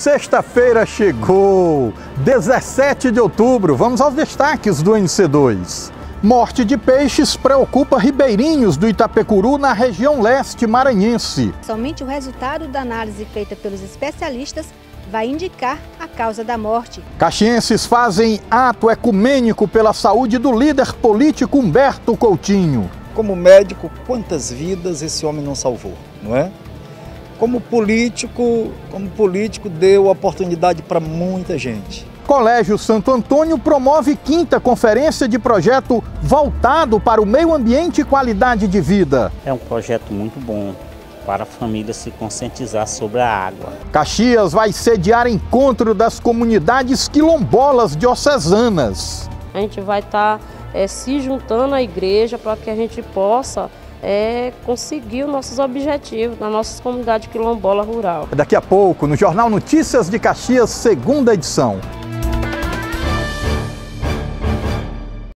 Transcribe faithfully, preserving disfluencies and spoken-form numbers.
Sexta-feira chegou, dezessete de outubro. Vamos aos destaques do N C dois. Morte de peixes preocupa ribeirinhos do Itapecuru, na região leste maranhense. Somente o resultado da análise feita pelos especialistas vai indicar a causa da morte. Caxienses fazem ato ecumênico pela saúde do líder político Humberto Coutinho. Como médico, quantas vidas esse homem não salvou, não é? Como político, como político deu oportunidade para muita gente. Colégio Santo Antônio promove quinta conferência de projeto voltado para o meio ambiente e qualidade de vida. É um projeto muito bom para a família se conscientizar sobre a água. Caxias vai sediar encontro das comunidades quilombolas diocesanas. A gente vai estar é, se juntando à igreja para que a gente possa é, conseguir os nossos objetivos na nossa comunidade quilombola rural. Daqui a pouco, no Jornal Notícias de Caxias, segunda edição.